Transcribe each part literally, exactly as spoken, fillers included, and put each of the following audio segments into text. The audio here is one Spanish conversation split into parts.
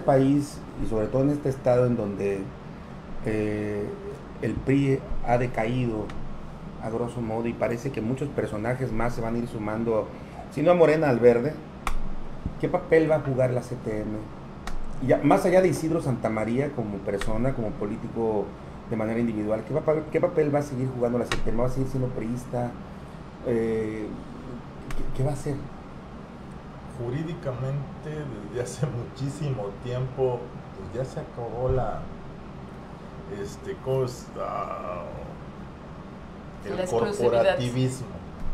país y sobre todo en este estado en donde eh, el P R I ha decaído a grosso modo y parece que muchos personajes más se van a ir sumando, si no a Morena, al Verde, ¿qué papel va a jugar la C T M? Ya, más allá de Isidro Santamaría como persona, como político de manera individual, ¿qué papel, qué papel va a seguir jugando la C T M? ¿Va a seguir siendo priista? Eh, ¿qué, ¿Qué va a hacer? Jurídicamente, desde hace muchísimo tiempo, pues ya se acabó la, este, ¿cómo es? Ah, el La corporativismo.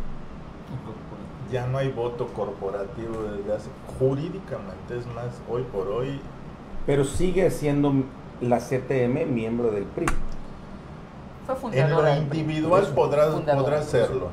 Ya no hay voto corporativo desde hace, jurídicamente, es más, hoy por hoy. Pero sigue siendo la C T M miembro del P R I. Fue fundadora. En lo individual podrá, podrá hacerlo.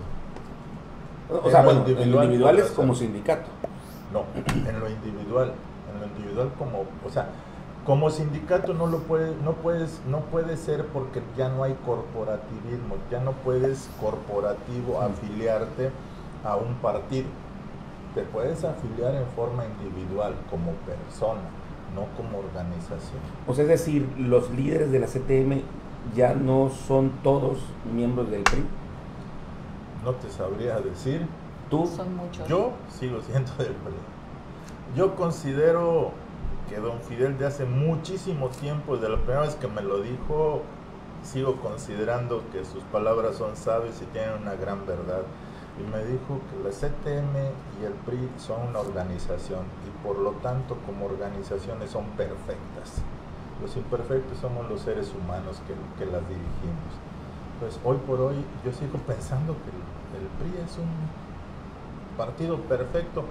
O sea, bueno, en lo individual es como sindicato. No, en lo individual, en lo individual como, o sea, como sindicato no lo puedes, no puedes, no puede ser porque ya no hay corporativismo, ya no puedes corporativo afiliarte a un partido. Te puedes afiliar en forma individual, como persona, no como organización. O sea, es decir, los líderes de la C T M ya no son todos miembros del P R I. No te sabría decir. ¿Tú? Son muchos. Yo sigo siendo del P R I. Yo considero que don Fidel de hace muchísimo tiempo, desde la primera vez que me lo dijo, sigo considerando que sus palabras son sabias y tienen una gran verdad. Y me dijo que la C T M y el P R I son una organización y por lo tanto como organizaciones son perfectas. Los imperfectos somos los seres humanos que, que las dirigimos. Pues hoy por hoy yo sigo pensando que el, el P R I es un partido perfecto,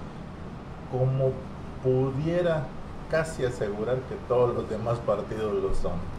como pudiera casi asegurar que todos los demás partidos lo son.